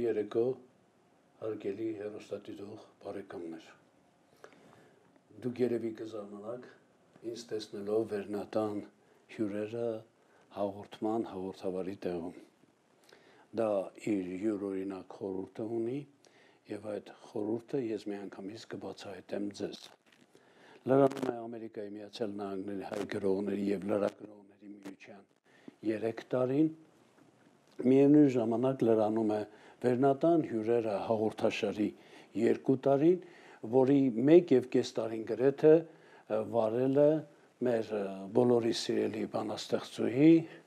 երեկո, հարգելի հեռուստադիտող բարեկամներ։ Դուք երևի կզարմանաք ինձ տեսնելով Վերնատան հյուրերը հաղորդման հաղորդավարի տեղում։ Դա իր յուրօրինակ խորհուրդը ունի եւ այդ խորհուրդը ես միանգամից կբացահայտեմ ձեզ։ Լրանում է Ամերիկայի Միացյալ Նահանգների հայ գրողների եւ լրագրողների միության 3 տարին, միևնույն ժամանակ լրանում է Վերնատան հյուրերը հաղորդաշարի 2 տարին, որի 1.5 տարին գրեթե վարել է մեր բոլորի սիրելի բանաստեղծուհի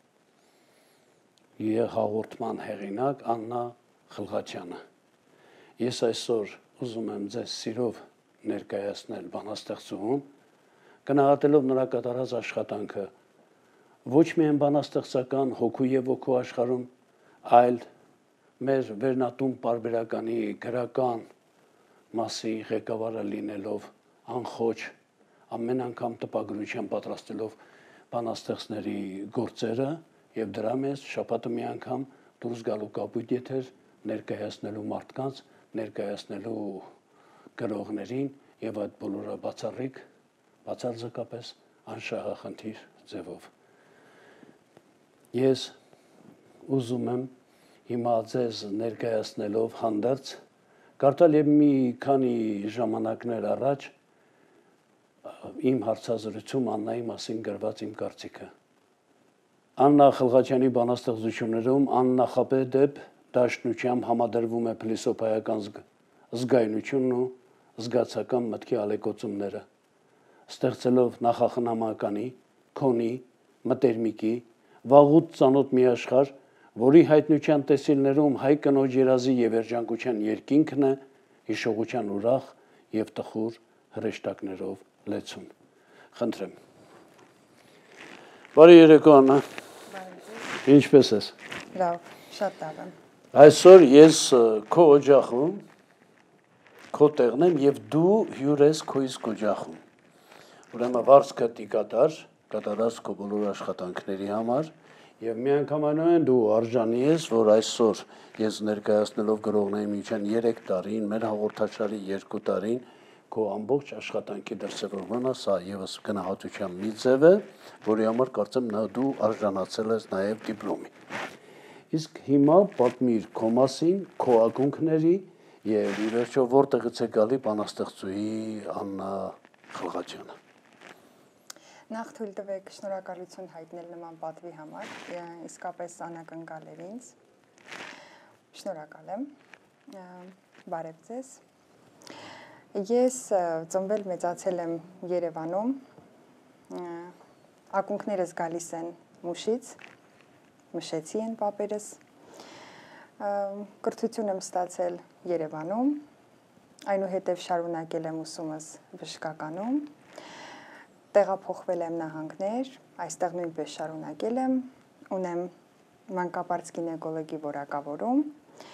եւ հաղորդման հեղինակ Աննա Խլղաչյանը։ Ես այսօր ուզում եմ ձեզ սիրով ներկայացնել բանաստեղծուհուն, գնահատելով նրա կատարած աշխատանքը ոչ միայն բանաստեղծական հոգու եւ ոգու աշխարհում, այլ մեր Վերնատուն պարբերականի գրական մասի ղեկավարը լինելով անխոչ ամեն անգամ տպագրության պատրաստելով բանաստեղծների գործերը եւ դրա մեջ շաբաթը մի անգամ դուրս գալու կապույտ եթեր ներկայացնելու մարդկանց, ներկայացնելու գրողներին եւ այդ բոլորը բացարձակապես անշահախնդիր ձևով։ Ես ուզում եմ հիմա ձեզ ներկայացնելով հանդերձ կարդալ եւ մի քանի ժամանակներ առաջ իմ հարցազրույցում Աննայի մասին գրված իմ կարծիքը։ Աննա Խլղաչյանի բանաստեղծություններում աննախադեպ դաշնությամբ համադրվում է փիլիսոփայական զգայունությունն ու զգացական մտքի ալեկոծումները, ստեղծելով նախախնամականի, քոնի, մտերմիկի, վաղուց ծանոթ մի աշխարհ, որի հայտնության տեսիլներում հայ կնոջ երազի եւ երջանկության երկինքն է, հիշողության ուրախ եւ տխուր հրեշտակներով լեցուն։ Խնդրեմ։ Բարի երեկո Աննա։ Ինչպե՞ս ես։ Լավ, շատ լավ եմ։ Այսօր ես քո օջախում, քո տեղն եմ եւ դու հյուր ես քո իսկ օջախում։ Ուրեմն վարձքը կատարած քո բոլոր աշխատանքների համար եւ միանգամայն դու արժանի ես, որ այսօր ես ներկայացնելով գրողների միության 3 տարին, մեր հաղորդաշարի 2 տարին քո ամբողջ աշխատանքի դրսևորմանը, սա եւս գնահատության մի ձև է, որի համար կարծեմ դու արժանացել ես նաեւ դիպլոմի։ Իսկ հիմա պատմիր քո մասին, քո ակունքների եւ ի վերջո որտեղից է գալի բանաստեղծուհի Աննա Խլղաչյանը։ Նախ թույլ տվեք շնորհակալություն հայտնել նման պատվի համար, իսկապես անակնկալ էր ինձ։ Շնորհակալ եմ։ Բարև ձեզ։ Ես ծնվել մեծացել եմ Երևանում։ Ակունքներս գալիս են Մուշից, Մշեցի են պապերս։ Կրթություն եմ ստացել Երևանում, այնուհետև շարունակել եմ ուսումս բժշկականում։ Տեղափոխվել եմ նահանգներ, այստեղ նույնպես շարունակել եմ, ունեմ մանկաբարձ գինեկոլոգի որակավորում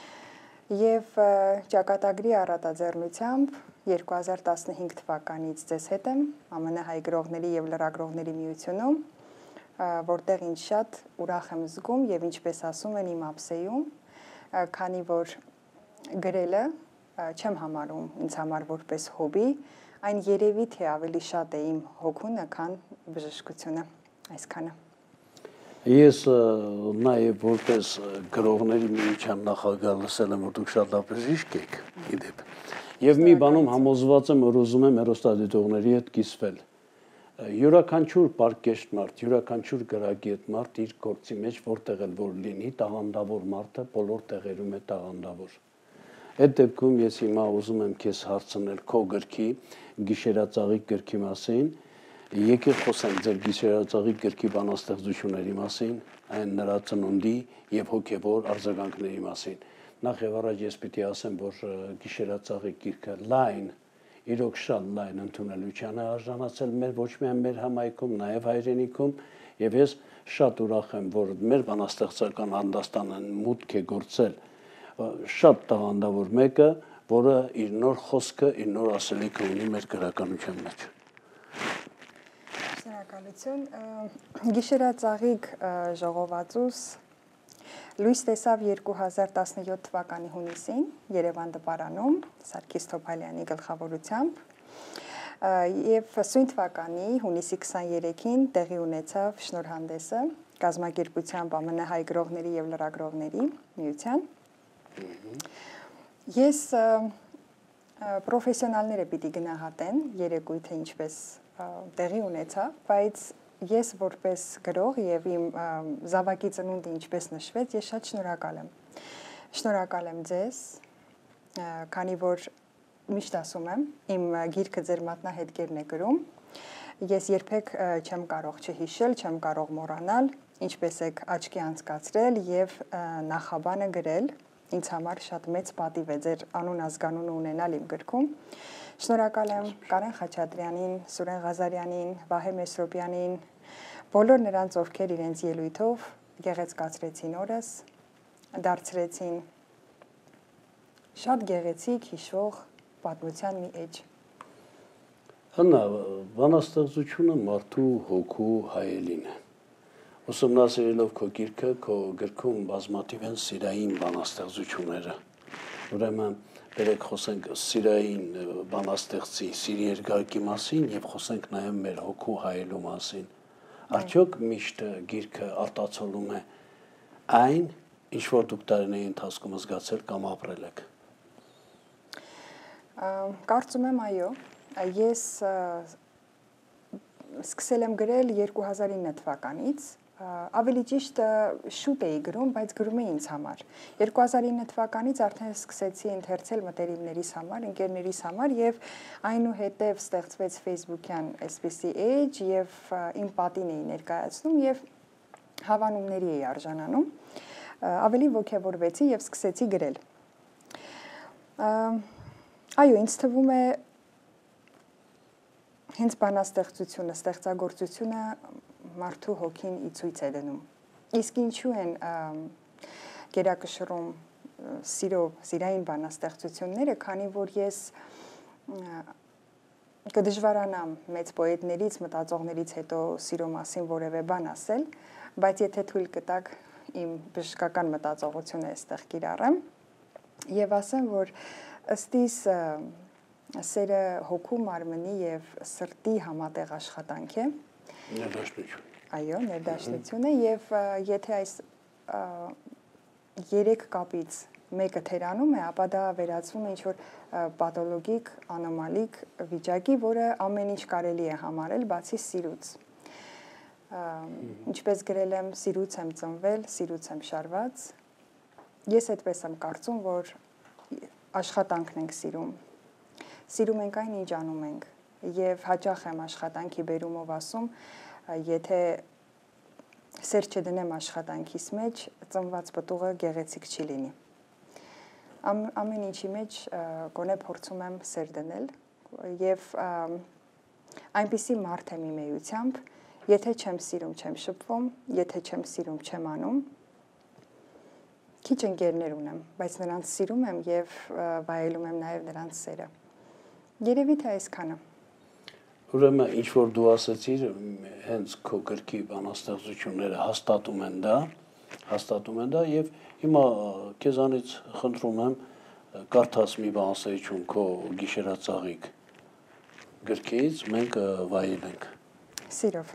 եւ ճակատագրի առատաձեռնությամբ 2015 թվականից ձեզ հետ եմ ԱՄՆ հայ գրողների եւ լրագրողների միությունում, որտեղ ինձ շատ ուրախ եմ զգում եւ ինչպես ասում են իմ ափսեում, քանի որ գրելը չեմ համարում ինձ համար որպես հոբի, այն երևի թե ավելի շատ է իմ հոգունը, քան բժշկությունը, այսքանը։ Ես նաև որպես գրողների միության նախագահ լսել եմ, որ դուք շատ լավ բժիշկ եք, իդեպ։ Եվ մի բանում համոզված եմ, որ ուզում եմ հեռուստադիտողների հետ կիսվել։ Յուրաքանչյուր պարկեշտ մարդ, յուրաքանչյուր գրագետ մարդ իր գործի մեջ որտեղ էլ որ լինի, տաղանդավոր մարդը բոլոր տեղերում է տաղանդավոր։ Այդ դեպքում ես հիմա ուզում եմ քեզ հարցնել քո գրքի, Գիշերածաղիկ գրքի մասին, եկեք խոսենք ձեր Գիշերածաղիկ գրքի բանաստեղծությունների մասին, այն նրա ծնունդի եւ հոգեվոր արձագանքների մասին։ Նախ եւ առաջ ես պիտի ասեմ, որ Գիշերածաղիկ գիրքը լայն, իրոք շատ լայն ընդունելության է արժանացել մեր ոչ միայն մեր համայնքում, նաեւ հայրենիքում, եւ ես շատ ուրախ եմ, որ մեր բանաստեղծական հանդաստանը մուտք է գործել շատ տաղանդավոր մեկը, որը իր նոր խոսքը, իր նոր ասելիքը ունի մեր գրականության մեջ։ Շնորհակալություն։ Գիշերածաղիկ ժողովածուս Լույս տեսավ 2017 թվականի հունիսին Երևան դպարանում Սարգիս Թոփալյանի գլխավորությամբ եւ սույն թվականի հունիսի 23-ին տեղի ունեցավ շնորհանդեսը կազմակերպությամբ ԱՄՆ հայ գրողների եւ լրագրողների միության։ Ես պրոֆեսիոնալները պիտի գնահատեն երեկույթը ինչպես տեղի ունեցավ, բայց ես որպես գրող եւ իմ զավակի ծնունդը ինչպես նշվեց, ես շատ շնորհակալ եմ։ Շնորհակալ եմ ձեզ, քանի որ միշտ ասում եմ, իմ գիրքը ձեր մատնահետքերն է գրում։ Ես երբեք չեմ կարող չհիշել, չեմ կարող մոռանալ, ինչպես եք աչքի անցկացրել եւ նախաբանը գրել։ Ինձ համար շատ մեծ պատիվ է ձեր անուն ազգանունը ունենալ իմ գրքում։ Շնորհակալ եմ Կարեն Խաչատրյանին, Սուրեն Ղազարյանին, Վահե Մեսրոպյանին, բոլոր նրանց, ովքեր իրենց ելույթով գեղեցկացրեցին օրս, դարձրեցին շատ գեղեցիկ հիշվող պատմության մի էջ։ Հնա, բանաստեղծությունը մարդու հոգու հայելին է։ Ուսումնասիրելով քո գիրքը, քո գրքում բազմաթիվ են սիրային բանաստեղծությունները։ Ուրեմն բերեք խոսենք սիրային բանաստեղծի, սիրի երկակի մասին եւ խոսենք նաեւ մեր հոգու հայելու մասին։ Արդյոք միշտ գիրքը արտացոլում է այն, ինչ որ դուք տարիների ընթացքում զգացել կամ ապրել եք։ Կարծում եմ այո, ես սկսել եմ գրել 2009 թվականից, ավելի ճիշտ շուտ էի գրում, բայց գրում էի ինձ համար։ 2009 թվականից արդեն սկսեցի ընթերցել մտերիմներիս համար, ընկերներիս համար եւ այնուհետեւ ստեղծվեց Facebook-յան այսպիսի էջ եւ իմ պատին էի ներկայացնում եւ հավանումների էի արժանանում։ Ավելի ոգևորվեցի եւ սկսեցի գրել։ Այո, ինձ թվում է հենց բանաստեղծությունը, ստեղծագործությունը մարդու հոգին ի ցույց է դնում։ Իսկ ինչու են գերակշռում սիրային բանաստեղծությունները, քանի որ ես կդժվարանամ մեծ պոետներից, մտածողներից հետո սիրո մասին որևէ բան ասել, բայց եթե թույլ կտաք իմ բժշկական մտածողությունը այստեղ կիրառեմ եւ ասեմ, որ ըստ իս սերը հոգու, մարմնի եւ սրտի համատեղ աշխատանք է։ Ներդաշնություն։ Այո, ներդաշնություն է եւ եթե այս երեք կապից մեկը թերանում է, ապա դա վերածվում է ինչ-որ պաթոլոգիկ, անոմալիկ վիճակի, որը ամեն ինչ կարելի է համարել, բացի սիրուց։ Ինչպես գրել եմ, սիրուց եմ ծնվել, սիրուց եմ շարված։ Ես այդպես եմ կարծում, որ աշխատանքն ենք սիրում։ Սիրում ենք այն, ինչ անում ենք, եւ հաճախ եմ աշխատանքի բերումով ասում, եթե սեր չդնեմ աշխատանքիս մեջ, ծնված պտուղը գեղեցիկ չի լինի։ Ամեն ինչի մեջ գոնե փորձում եմ սեր դնել եւ այնպիսի մարդ եմ իմ էությամբ, եթե չեմ սիրում, չեմ շփվում, եթե չեմ սիրում, չեմ անում։ Քիչ ընկերներ ունեմ, բայց նրանց սիրում եմ եւ վայելում եմ նաեւ նրանց սերը։ Երևի թե այսքանը։ Ուրեմն ինչ որ դու ասացիր, հենց քո գրքի բանաստեղծությունները հաստատում են դա եւ հիմա քեզանից խնդրում եմ կարդաս մի բանաստեղծություն քո գիշերածաղիկ գրքից, մենք վայելենք։ Սիրով։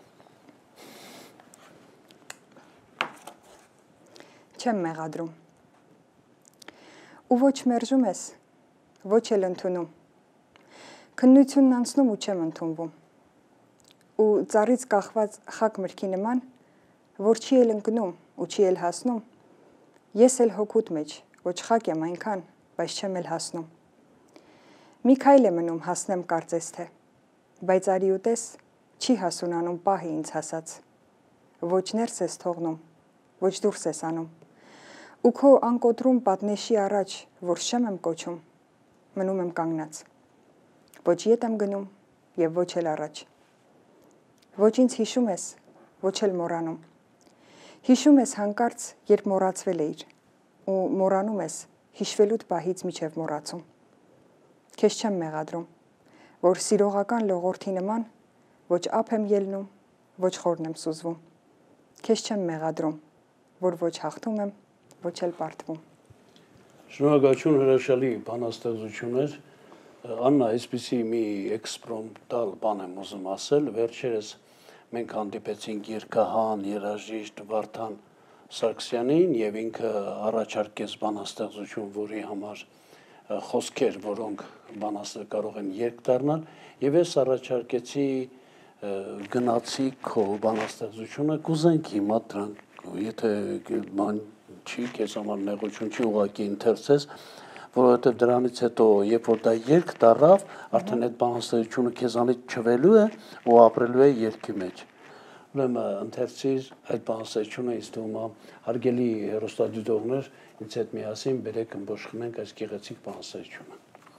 Չեմ մեղադրում։ Ու ոչ մերժում ես, ոչ էլ ընդունում։ Քննությունն անցնում ու չեմ ընդունվում։ Ու ծառից կախված խակ մրգի նման, որ չի էլ ընկնում ու չի էլ հասնում, ես էլ հոգուտ մեջ, ոչ խակ եմ այնքան, բայց չեմ էլ հասնում։ Մի քայլ է մնում հասնեմ կարծես թե, բայց արի ու տես, չի հասունանում պահի ինձ հասած։ Ոչ ներս ես թողնում, ոչ դուրս ես անում։ Ու քո անկոտրում պատնեշի առաջ, որ շեմ եմ կոչում, մնում եմ կանգնած։ Ոչ ետ եմ գնում եւ ոչ էլ առաջ։ Ոչ ինձ հիշում ես, ոչ էլ մոռանում։ Հիշում ես հանկարծ, երբ մոռացվել էիր, ու մոռանում ես հիշվելուդ պահից միջև մոռացում։ Քեզ չեմ մեղադրում, որ սիրողական լողորթի նման ոչ ափ եմ ելնում, ոչ խորն եմ սուզվում։ Քեզ չեմ մեղադրում, որ ոչ հաղթում եմ, ոչ էլ պարտվում։ Շնորհակալություն, հրաշալի բանաստեղծություն էր։ Աննա, այսպեսի մի էքսպրոմտալ բան եմ ուզում ասել, վերջերս մենք հանդիպեցինք երգահան, երաժիշտ Վարդան Սարգսյանին եւ ինքը առաջարկեց բանաստեղծություն, որի համար խոսքեր, որոնք կարող են երգ դառնալ, եւ ես առաջարկեցի գնացի քո բանաստեղծությունը, կուզենք հիմա դրանք, եթե բան չի, քեզ համար նեղություն չի, ուղղակի ընթերցես, որովհետև դրանից հետո, երբ որ դա երգ դառավ, արդեն այդ բանաստեղծությունը քեզանից չվելու է ու ապրելու է երգի մեջ։ Ուրեմն ընթերցիր այդ բանաստեղծությունը, ինձ թվում է հարգելի հեռուստադիտողներ, ինձ հետ միասին բերեք ըմբոշխնենք այս գեղեցիկ բանաստեղծությունը։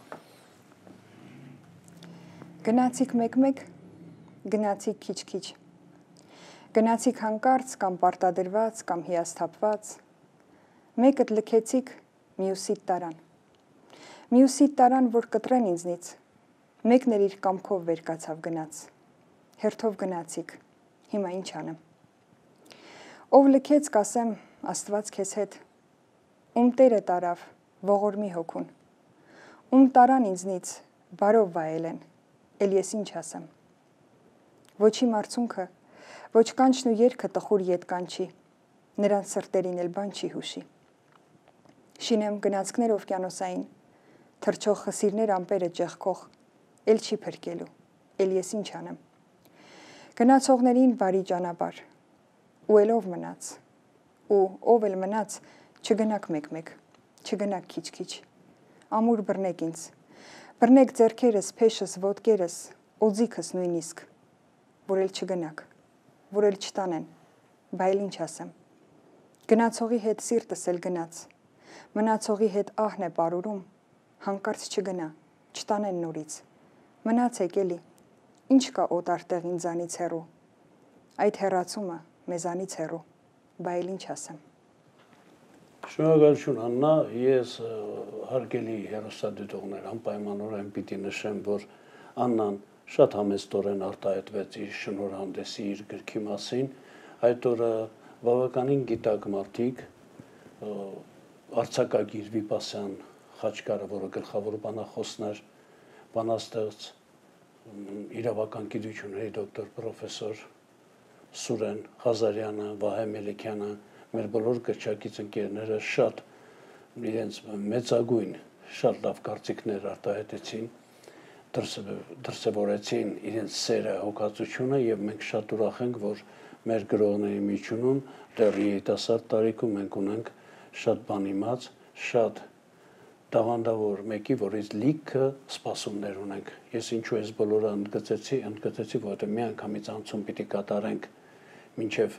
Գնացիք մեկ-մեկ, գնացիք քիչ-քիչ։ Գնացիք հանկարծ կամ պարտադրված կամ հիասթափված։ Մեկդ լքեցիք, մյուսիդ տարան։ Մյուսիդ տարան, որ կտրեն ինձնից։ Մեկն էր իր կամքով վեր կացավ գնաց։ Հերթով գնացիք։ Հիմա ինչ անեմ։ Ով լքեց, կասեմ, Աստված քեզ հետ։ Ում Տերը տարավ, ողորմի հոգուն։ Ում տարան ինձնից, բարով վայել են, էլ ես ինչ ասեմ։ Ոչի մարցունքը, ոչ կանչն ու երգը տխուր ետ կանչի, նրանց սրտերին էլ բան չի հուշի։ Շինեմ գնացքներ օվկիանոսային, թրջող խսիրներ ամպերը ճեղքող, էլ չի փրկելու, էլ ես ինչ անեմ։ Գնացողներին բարի ճանապարհ, ու էլ ով մնաց, ու ով էլ մնաց, չգնաք մեկ-մեկ, չգնաք քիչ-քիչ, ամուր բռնեք ինձ, բռնեք ձեռքերս, փեշս, ոտքերս, օձիքս նույնիսկ, որ էլ չգնաք, որ էլ չտանեն, բայ էլ ինչ ասեմ։ Գնացողի հետ սիրտս էլ գնաց, մնացողի հետ ահն է պարուրում, հանկարծ չգնա, չտանեն նորից, մնացեք էլի, ինչ կա օտար տեղ ինձանից հեռու, այդ հեռացումը մեզանից հեռու, բայ էլ ինչ ասեմ։ Շնորհակալություն Աննա, ես հարգելի հեռուստադիտողներ անպայմանորեն պիտի նշեմ, որ Աննան շատ համեստորեն արտահայտվեց իր շնորհանդեսի, իր գրքի մասին, այդ օրը բավականին գիտակ մարդիկ, արձակագիր Վիպասյան Խաչկարը, որը գլխավոր բանախոսն էր, բանաստեղծ, իրավական գիտությունների դոկտոր պրոֆեսոր Սուրեն Ղազարյանը, Վահե Մելիքյանը, մեր բոլոր գրչակից ընկերները շատ իրենց մեծագույն, շատ լավ կարծիքներ արտահայտեցին, դրսևորեցին իրենց սերը, հոգացությունը եւ մենք շատ ուրախ ենք, որ մեր գրողների միջունում դեռ երիտասարդ տարիքում մենք ունենք շատ բան իմաց, շատ տաղանդավոր մեկի, որից լիքը սպասումներ ունենք։ Ես ինչու ես բոլորը ընդգծեցի, որովհետև մի անգամից անցում պիտի կատարենք մինչև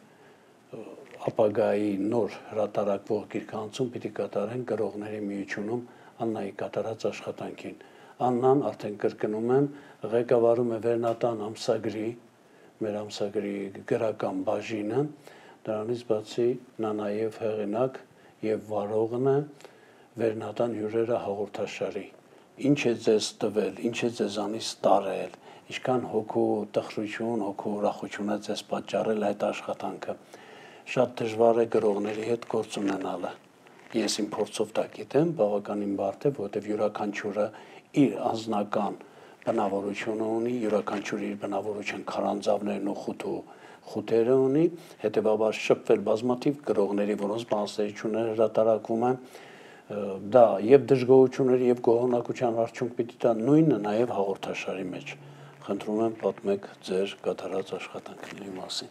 ապագայի նոր հրատարակվող գիրքանցում պիտի կատարենք գրողների միությունում Աննայի կատարած աշխատանքին։ Աննան, արդեն կրկնում եմ, ղեկավարում է Վերնատան ամսագրի, մեր ամսագրի գրական բաժինը, դրանից բացի նա նաև հեղինակ եւ վարողն է Վերնատան հյուրերը հաղորդաշարի։ Ինչ է ձեզ տվել, ինչ է ձեզանից տարել, ինչքան հոգու տխրություն, հոգու ուրախություն է ձեզ պատճառել այդ աշխատանքը։ Շատ դժվար է գրողների հետ գործ ունենալը։ Ես իմ փորձով դա գիտեմ, բավականին բարդ է, որովհետև յուրաքանչյուրը իր անձնական բնավորությունը ունի, յուրաքանչյուրը իր բնավորության քարանձավներն ու խութերը ունի, հետևաբար շփվել բազմաթիվ գրողների, որոնց բանաստեղծությունները հրատարակվում են, դա եւ դժգոհությունների եւ գոհունակության արդյունք պիտի տա նույնը նաեւ հաղորդաշարի մեջ։ Խնդրում եմ պատմեք ձեր կատարած աշխատանքների մասին։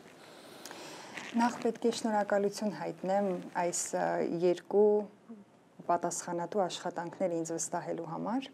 Նախ պետք է շնորհակալություն հայտնեմ այս երկու պատասխանատու աշխատանքները ինձ վստահելու համար։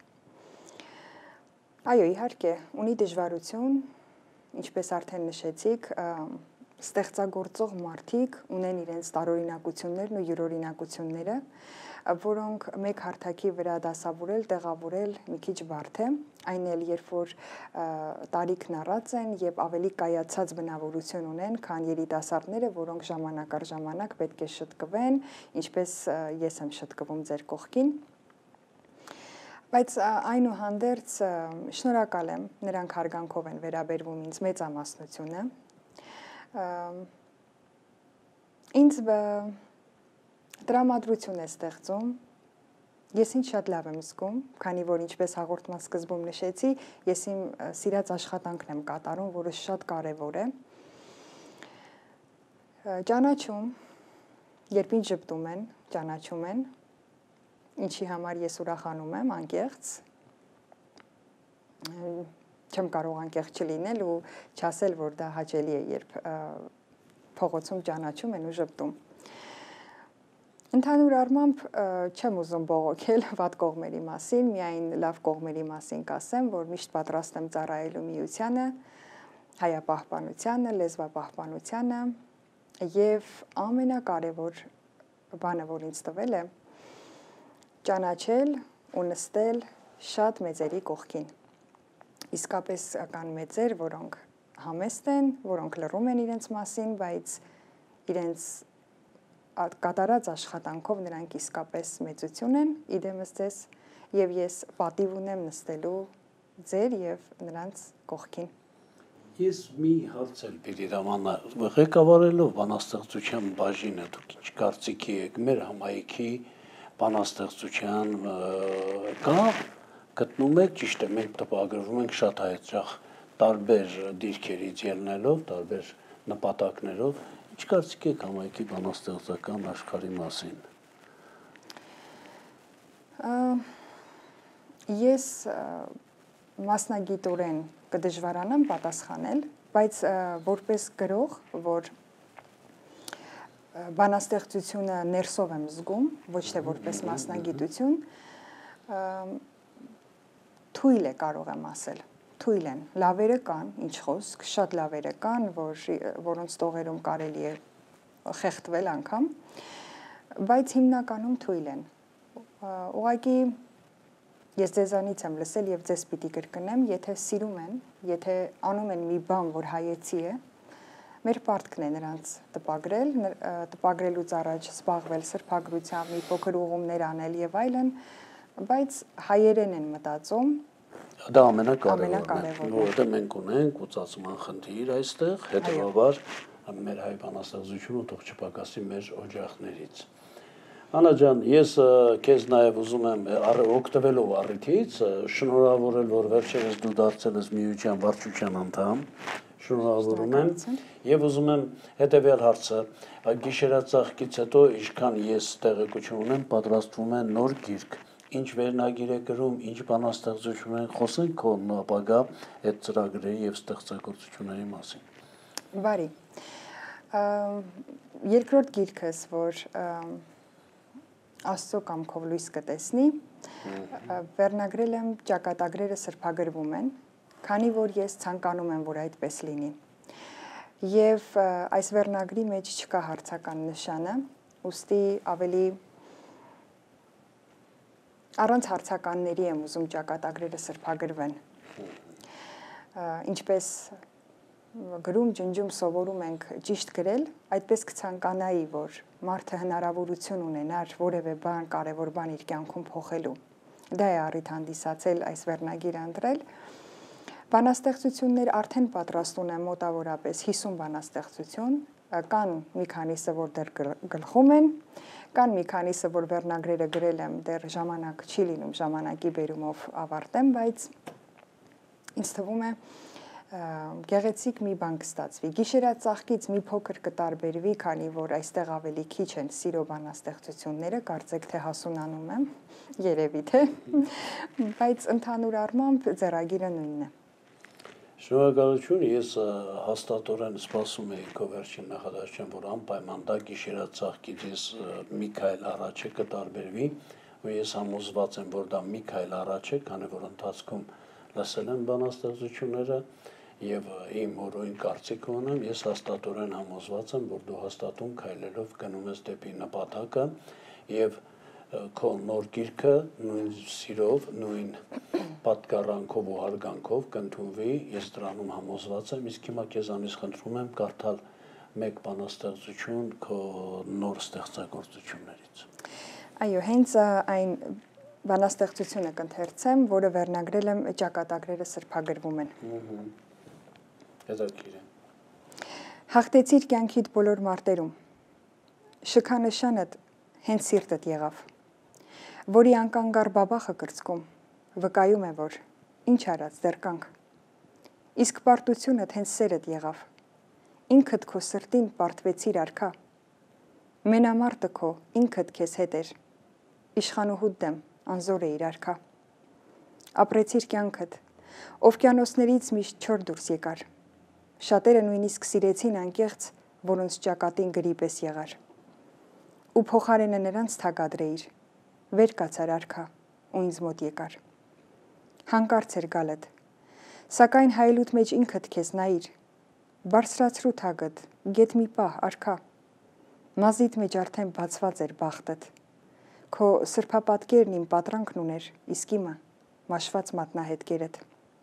Այո, իհարկե, ունի դժվարություն, ինչպես արդեն նշեցիք, ստեղծագործող մարդիկ ունեն իրենց տարօրինակություններն ու յուրօրինակությունները, որոնք մեկ հարթակի վրա դասավորել, տեղավորել մի քիչ բարդ է, այն էլ երբ որ տարիքն առած են եւ ավելի կայացած բնավորություն ունեն, քան երիտասարդները, որոնք ժամանակ առ ժամանակ պետք է շտկվեն, ինչպես ես եմ շտկվում ձեր կողքին։ Բայց այնուհանդերձ շնորհակալ եմ, նրանք հարգանքով են վերաբերվում ինձ մեծամասնությունը։ Ինձ տրամադրություն է ստեղծում։ Ես ինձ շատ լավ եմ զգում, քանի որ ինչպես հաղորդման սկզբում նշեցի, ես իմ սիրած աշխատանքն եմ կատարում, որը շատ կարևոր է։ Ճանաչում, երբ ինձ ճպտում են, ճանաչում են, ինչի համար ես ուրախանում եմ, անկեղծ, չեմ կարող անկեղծ չլինել ու չասել, որ դա հաճելի է, երբ փողոցում ճանաչում են ու ճպտում։ Ընդհանուր առմամբ չեմ ուզում բողոքել վատ կողմերի մասին, միայն լավ կողմերի մասին կասեմ, որ միշտ պատրաստ եմ ծառայելու միությանը, հայապահպանությանը, լեզվապահպանությանը եւ ամենակարևոր բանը, որ ինձ տվել է, ճանաչել ու նստել շատ մեծերի կողքին։ Իսկապես կան մեծեր, որոնք համեստ են, որոնք լռում են իրենց մասին, բայց իրենց կատարած աշխատանքով նրանք իսկապես մեծություն են, իդեմս ձեզ, եւ ես պատիվ ունեմ նստելու ձեր եւ նրանց կողքին։ Ես մի հարց էլ պիտի դամանա, ղեկավարելով բանաստեղծության բաժինը, դուք ինչ կարծիքի եք մեր համայնքի բանաստեղծության կա գտնում եք, ճիշտ է, մենք տպագրվում ենք շատ հաճախ տարբեր դիրքերից ելնելով, տարբեր նպատակներով, ինչ կարծիք եք համայնքի բանաստեղծական աշխարհի մասին։ Ես մասնագիտորեն կդժվարանամ պատասխանել, բայց որպես գրող, որ բանաստեղծությունը ներսով եմ զգում, ոչ թե որպես մասնագիտություն, թույլ է կարող եմ ասել, թույլ են, լավերը կան, ինչ խոսք, շատ լավերը կան, որոնց տողերում կարելի է խեղդվել անգամ, բայց հիմնականում թույլ են։ Ուղղակի ես ձեզանից եմ լսել եւ ձեզ պիտի կրկնեմ, եթե սիրում են, եթե անում են մի բան, որ հայեցի է, մեր պարտքն է նրանց տպագրել, տպագրելուց առաջ զբաղվել սրբագրությամբ, մի փոքր ուղումներ անել եւ այլն, բայց հայերեն են մտածում։ Դա ամենակարևորն է, որովհետեւ մենք ունենք ուծացման խնդիր այստեղ, հետեւաբար մեր հայ բանաստեղծությունը թող չպակասի մեր օջախներից։ Աննա ջան, ես քեզ նաև ուզում եմ օգտվելով առիթից շնորհավորել, որ վերջերս դու դարձել ես միության վարչության անդամ, շնորհավորում եմ եւ ուզում եմ հետեւյալ հարցը, գիշերածաղկից հետո ինչքան ես տեղեկություն ունեմ, պատրաստվում է նոր գիրք, ինչ վերնագիր է գրում, ինչ բանաստեղծություն են, խոսենք քո ապագա այդ ծրագրերի եւ ստեղծագործությունների մասին։ Բարի։ Երկրորդ գիրքս, որ Աստծո կամքով լույս կտեսնի, վերնագրել եմ ճակատագրերը սրբագրվում են, քանի որ ես ցանկանում եմ, որ այդպես լինի։ Եվ այս վերնագրի մեջ չկա հարցական նշանը, ուստի ավելի առանց հարցականների եմ ուզում ճակատագրերը սրբագրվեն։ Ինչպես գրում, ջնջում սովորում ենք ճիշտ գրել, այդպես կցանկանայի, որ մարդը հնարավորություն ունենար որևէ բան, կարևոր բան իր կյանքում փոխելու։ Դա է առիթ հանդիսացել այս վերնագիրը ընտրել։ Բանաստեղծություններ արդեն պատրաստում եմ մոտավորապես 50 բանաստեղծություն, կան մի քանիսը, որ դեռ գլխում են, կան մի քանիսը, որ վերնագրերը գրել եմ, դեռ ժամանակ չի լինում, ժամանակի բերումով ավարտեմ, բայց ինձ թվում է գեղեցիկ մի բան կստացվի։ Գիշերածաղկից մի փոքր կտարբերվի, քանի որ այստեղ ավելի քիչ են սիրո բանաստեղծությունները, կարծեք թե հասունանում եմ, երևի թե, բայց ընդհանուր առմամբ ձեռագիրը նույնն է։ Շնորհակալություն, ես հաստատորեն սպասում էի քո վերջին նախադասության, որ անպայման դա գիշերածաղկից ես մի քայլ առաջ կտարբերվի, ու ես համոզված եմ, որ դա մի քայլ առաջ է, քանի որ ընթացքում լսել եմ բանաստեղծությունները եւ իմ որոյն կարծիք ունեմ, ես հաստատորեն համոզված եմ, որ դու հաստատուն քայլելով գնում ես դեպի նպատակը եւ քո նոր գիրքը նույն սիրով, նույն պատկառանքով ու հարգանքով կընդունվի, ես դրանում համոզված եմ, իսկ հիմա քեզանից խնդրում եմ կարդալ մեկ բանաստեղծություն քո նոր ստեղծագործություններից։ Այո, հենց այն բանաստեղծությունը կընթերցեմ, որը վերնագրել եմ ճակատագրերը սրբագրվում են։ Հետաքրքիր է։ Հաղթեցիր կյանքիդ բոլոր մարտերում։ Շքանշանդ հենց սիրտդ եղավ, որի անկանգար բաբախը կրծքում, վկայում է, որ ինչ արած դեռ կանք, իսկ պարտությունդ հենց սերդ եղավ, ինքդ քո սրտին պարտվեցիր արքա, մենամարտը քո ինքդ քեզ հետ էր, իշխանուհուդ դեմ անզոր էիր արքա, ապրեցիր կյանքդ, օվկիանոսներից միշտ չոր դուրս եկար, շատերը նույնիսկ սիրեցին անկեղծ, որոնց ճակատին գրի պես եղար, ու փոխարենը նրանց թագադրեիր, վեր կացար արքա, ու ինձ մոտ եկար, հանկարծ էր գալդ, սակայն հայելուտ մեջ ինքդ քեզ նայիր, բարձրացրու թագդ, գետ մի պահ արքա, մազիդ մեջ արդեն բացված էր բախտդ, քո սրբապատկերն իմ պատրանքն ուներ, իսկ իմը մաշված մատնահետքերդ,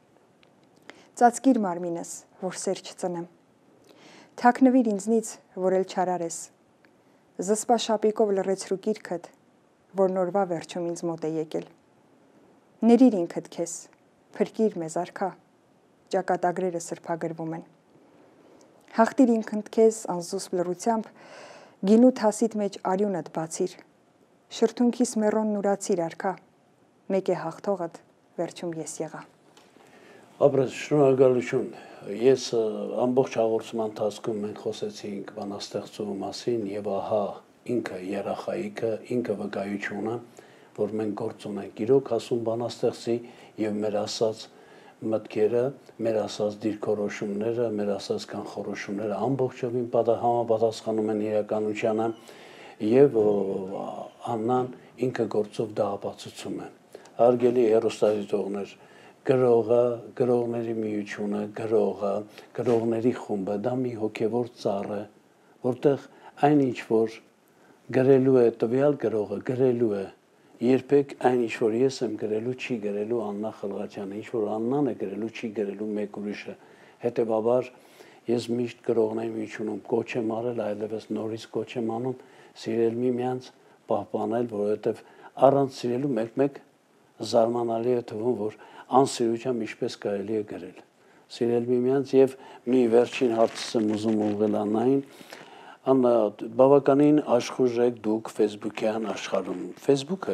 ծածկիր մարմինս, որ սեր չծնեմ, թաքնվիր ինձնից, որ էլ չարարես, զսպա շապիկով լռեցրու կիրքդ, որ նորվա վերջում ինձ մոտ է եկել, ներիր ինքդ քեզ, փրկիր մեզ արքա, ճակատագրերը սրբագրվում են, հաղթիր ինքդ քեզ անզուսպ լռությամբ, գինու թասիդ մեջ արյունդ բացիր, շրթունքիս մեռոնն ուրացիր արքա, մեկ է հաղթողդ, վերջում ես եղա։ Ապրես, շնորհակալություն, ես ամբողջ հաղորդման ընթացքում մենք խոսեցինք բանաստեղծու մասին եւ ահա ինքը երախայիկը, ինքը վկայությունը, որ մենք գործ ունենք իրոք ասում բանաստեղծի եւ մեր ասած մտքերը, մեր ասած դիրքորոշումները, մեր ասած կանխորոշումները ամբողջովին համապատասխանում են իրականությանը եւ Աննան ինքը գործով դա ապացուցում է։ Հարգելի հեռուստադիտողներ, գրողը, գրողների միությունը, գրողների խումբը դա մի հոգևոր ծառ է, որտեղ այնինչ որ գրելու է տվյալ գրողը, գրելու է երբեք այնինչ որ ես եմ գրելու չի գրելու Աննա Խլղատյանը, ինչ որ Աննան է գրելու չի գրելու մեկ ուրիշը։ Հետևաբար ես միշտ գրողների միությունում կոչ եմ արել, այլևս նորից կոչ եմ անում սիրել միմյանց, պահպանել, որովհետև առանց սիրելու մեկ զարմանալի է թվում, որ անսիրությամբ ինչպես կարելի է գրել։ Սիրել միմյանց եւ մի վերջին հարցս եմ ուզում ուղղել Աննային։ Աննա, բավականին աշխուժ եք դուք Facebook-յան աշխարհում։ Facebook-ը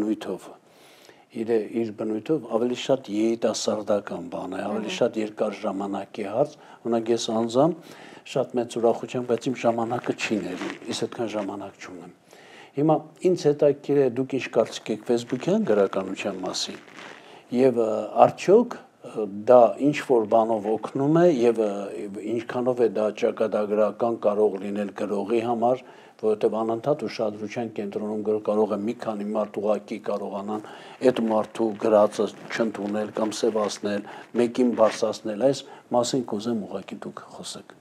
իր բնույթով ավելի շատ երիտասարդական բան է, ավելի շատ երկար ժամանակի հարց, օրինակ ես անձամբ շատ մեծ ուրախությամբ, բայց իմ ժամանակը չի ներում, ես այդքան ժամանակ չունեմ։ Հիմա ինձ հետաքրքիր է դուք ինչ կարծիք եք Facebook-յան գրականության մասին եւ արդյոք դա ինչ որ բանով օգնում է եւ ինչքանով է դա ճակատագրական կարող լինել գրողի համար, որովհետեւ անընդհատ ուշադրության կենտրոնում կարող է մի քանի մարդ ուղակի կարողանան այդ մարդու գրածը չընդունել կամ սևացնել, մեկին բարձրացնել, այս մասին կուզեմ ուղակի դուք խոսեք։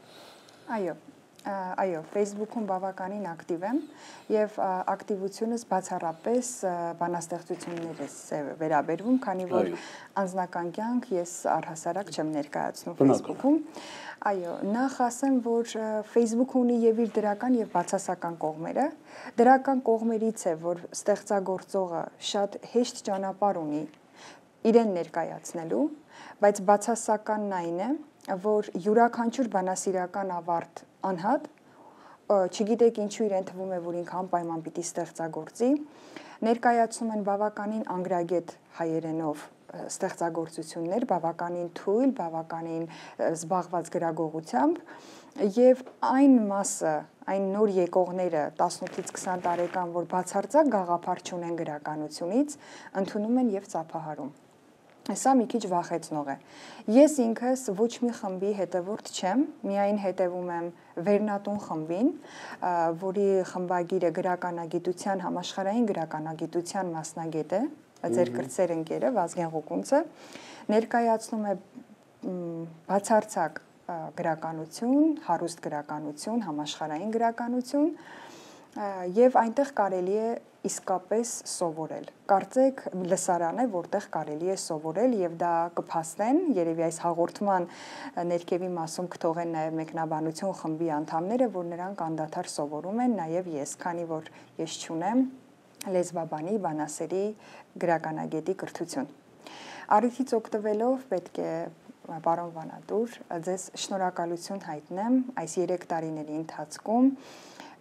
Այո, Facebook-ում բավականին ակտիվ եմ եւ ակտիվությունս բացառապես բանաստեղծություններս է վերաբերվում, քանի որ անձնական կյանք ես առհասարակ չեմ ներկայացնում Facebook-ում։ Այո, նախ ասեմ, որ Facebook-ը ունի եւ իր դրական եւ բացասական կողմերը։ Դրական կողմերից է, որ ստեղծագործողը շատ հեշտ ճանապարհ ունի իրեն ներկայացնելու, բայց բացասականն այն է, որ յուրաքանչյուր բանասիրական ավարտ անհատ, չգիտեք ինչու իրեն թվում է, որ ինքը անպայման պիտի ստեղծագործի, ներկայացնում են բավականին անգրագետ հայերենով ստեղծագործություններ, բավականին թույլ, բավականին զբաղված գրագողությամբ եւ այն մասը, այն նոր եկողները 18-ից 20 տարեկան, որ բացարձակ գաղափար չունեն գրականությունից, ընդունում են եւ ծափահարում։ Սա մի քիչ վախեցնող է։ Ես ինքս ոչ մի խմբի հետևորդ չեմ, միայն հետևում եմ Վերնատուն խմբին, որի խմբագիրը գրականագիտության, համաշխարհային գրականագիտության մասնագետ է, ձեր կրտսեր ընկերը Վազգեն Ղուկունցը, ներկայացնում է բացարձակ գրականություն, հարուստ գրականություն, համաշխարհային գրականություն, եւ այնտեղ կարելի է իսկապես սովորել։ Կարծեք լսարան է, որտեղ կարելի է սովորել եւ դա կփաստեն, երևի այս հաղորդման ներքևի մասում կթողեն նաեւ մեկնաբանություն խմբի անդամները, որ նրանք անդադար սովորում են, նաեւ ես, քանի որ ես չունեմ լեզվաբանի, բանասերի, գրականագետի կրթություն։ Առիթից օգտվելով պետք է պարոն Վանատուր, ձեզ շնորհակալություն հայտնեմ այս 3 տարիների ընթացքում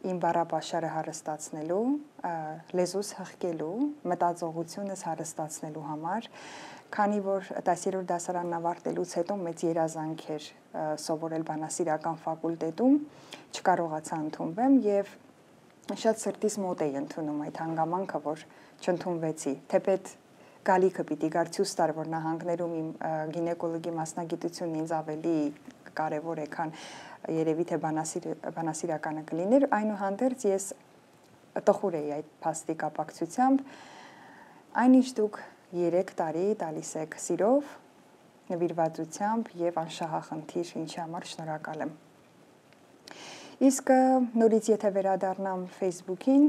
իմ բառապաշարը հարստացնելու, լեզուս հղկելու, մտածողությունս հարստացնելու համար, քանի որ 10-րդ դասարանն ավարտելուց հետո մեծ երազանք էր սովորել բանասիրական ֆակուլտետում, չկարողացա ընդունվեմ եւ շատ սրտիս մոտ էի ընդունում այդ հանգամանքը, որ չընդունվեցի, թեպետ գալիքը պիտի գար ցույց տար, որ նահանգներում իմ գինեկոլոգի մասնագիտությունն ինձ ավելի կարևոր է, քան երևի թե բանասիրականը կլիներ, այնուհանդերձ ես տխուր էի այդ փաստի կապակցությամբ, այնինչ դուք 3 տարի տալիս եք սիրով, նվիրվածությամբ եւ անշահախնդիր, ինչի համար շնորհակալ եմ։ Իսկ նորից եթե վերադառնամ Facebook-ին,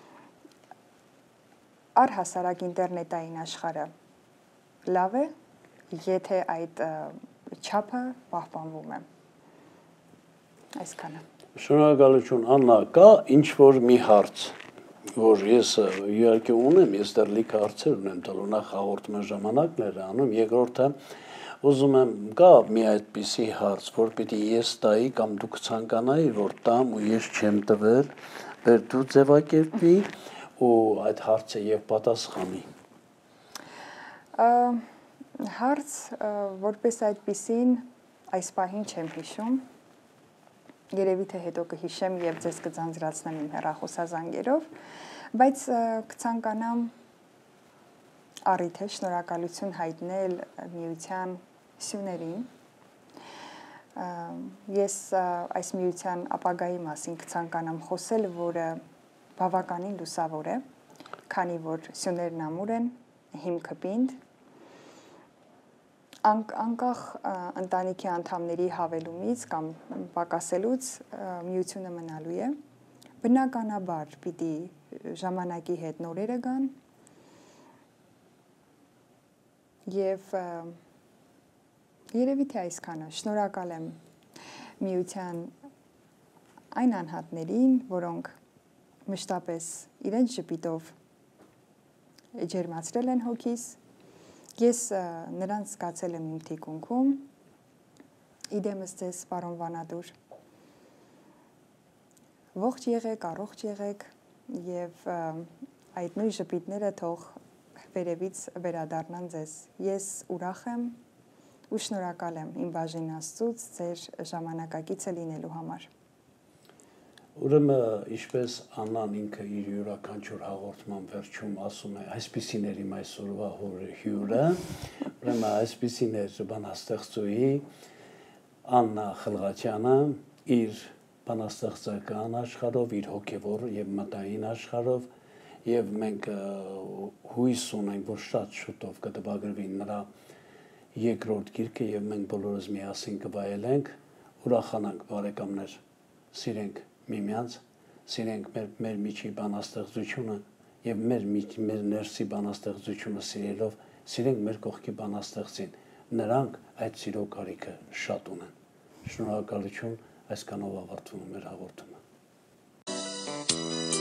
առհասարակ ինտերնետային աշխարհը լավ է, եթե այդ չափը պահպանվում է։ Այսքանը։ Շնորհակալություն, Աննա, կա ինչ որ մի հարց, որ ես իհարկե ունեմ, ես դեռ լիքը հարցեր ունեմ տալու, նախ հաղորդման ժամանակներ անում, երկրորդը ուզում եմ կա մի այդպիսի հարց, որ պիտի ես տայի կամ դուք ցանկանայի, որ տամ ու ես չեմ տվել, բեր դու ձևակերպի ու այդ հարցը եւ պատասխանի։ Հարց, որպես այդպիսին այս պահին չեմ հիշում, երևի թե հետո կհիշեմ եւ ձեզ կձանձրացնեմ իմ հեռախոսազանգերով, բայց կցանկանամ առիթ է շնորհակալություն հայտնել միության սյուներին։ Ես այս միության ապագայի մասին կցանկանամ խոսել, որը բավականին լուսավոր է, քանի որ սյուներն ամուր են, հիմքը պինդ, անկախ ընտանիքի անդամների հավելումից կամ պակասելուց միությունը մնալու է, բնականաբար պիտի ժամանակի հետ նորերը գան եւ երևի թե այսքանը շնորհակալ եմ միության այն անհատներին, որոնք մշտապես իրենց ժպիտով ջերմացրել են հոգիս, ես նրանց զգացել եմ իմ թիկունքում, իդեմս ձեզ, պարոն Վանադուր, ողջ եղեք, առողջ եղեք եւ այդ նույն ժպիտները թող վերևից վերադառնան ձեզ։ Ես ուրախ եմ ու շնորհակալ եմ իմ բաժին Աստծուց ձեր ժամանակակիցը լինելու համար։ Ուրեմն ինչպես Աննան ինքը իր յուրաքանչյուր հաղորդման վերջում ասում է, այսպիսին էր իմ այսօրվա հյուրը, ուրեմն այսպիսին էր բանաստեղծուհի Աննա Խլղաչյանը իր բանաստեղծական աշխարհով, իր հոգևոր եւ մտային աշխարհով եւ մենք հույս ունենք, որ շատ շուտով կտպագրվի նրա երկրորդ գիրքը եւ մենք բոլորս միասին կվայելենք, ուրախանանք բարեկամներ, սիրենք միմյանց, սիրենք մեր միջի բանաստեղծությունը եւ մեր ներսի բանաստեղծությունը սիրելով, սիրենք մեր կողքի բանաստեղծին, նրանք այդ սիրո կարիքը շատ ունեն։ Շնորհակալություն, այսքանով ավարտվում է մեր հաղորդումը։